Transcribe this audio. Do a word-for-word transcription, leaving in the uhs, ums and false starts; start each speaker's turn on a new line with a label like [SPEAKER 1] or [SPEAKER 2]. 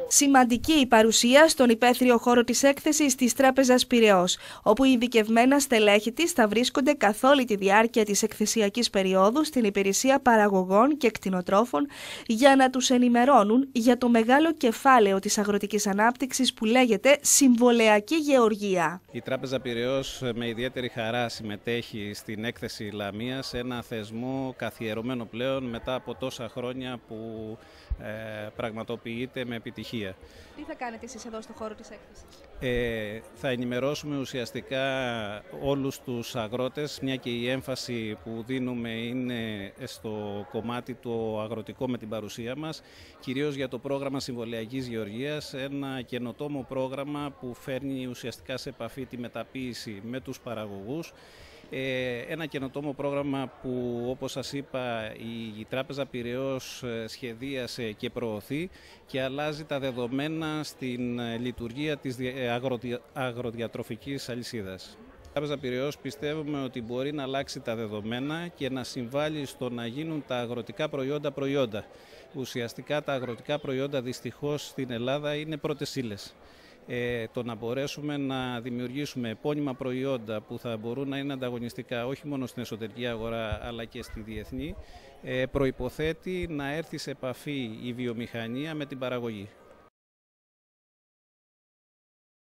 [SPEAKER 1] Σημαντική η παρουσία στον υπαίθριο χώρο της έκθεσης της Τράπεζας Πειραιώς, όπου οι ειδικευμένα στελέχη της θα βρίσκονται καθ' όλη τη διάρκεια της εκθεσιακής περίοδου στην υπηρεσία παραγωγών και κτηνοτρόφων για να τους ενημερώνουν για το μεγάλο κεφάλαιο της αγροτικής ανάπτυξης που λέγεται συμβολεακή γεωργία.
[SPEAKER 2] Η Τράπεζα Πειραιώς με ιδιαίτερη χαρά συμμετέχει στην έκθεση Λαμίας, ένα θεσμό καθιερωμένο πλέον μετά από τόσα χρόνια που ε, πραγματοποιείται με επιτυχία.
[SPEAKER 1] Τι θα κάνετε εσείς εδώ στο χώρο της έκθεσης?
[SPEAKER 2] Ε, θα ενημερώσουμε ουσιαστικά όλους τους αγρότες, μια και η έμφαση που δίνουμε είναι στο κομμάτι το αγροτικό με την παρουσία μας, κυρίως για το πρόγραμμα Συμβολεακής Γεωργίας, ένα καινοτόμο πρόγραμμα που φέρνει ουσιαστικά σε επαφή τη μεταποίηση με τους παραγωγούς. Ένα καινοτόμο πρόγραμμα που, όπως σας είπα, η Τράπεζα Πειραιώς σχεδίασε και προωθεί και αλλάζει τα δεδομένα στην λειτουργία της αγροδιατροφικής αλυσίδας. Η Τράπεζα Πειραιώς πιστεύουμε ότι μπορεί να αλλάξει τα δεδομένα και να συμβάλλει στο να γίνουν τα αγροτικά προϊόντα προϊόντα. Ουσιαστικά τα αγροτικά προϊόντα δυστυχώς στην Ελλάδα είναι πρώτες ύλες. Ε, το να μπορέσουμε να δημιουργήσουμε επώνυμα προϊόντα που θα μπορούν να είναι ανταγωνιστικά όχι μόνο στην εσωτερική αγορά αλλά και στη διεθνή, ε, προϋποθέτει να έρθει σε επαφή η βιομηχανία με την παραγωγή.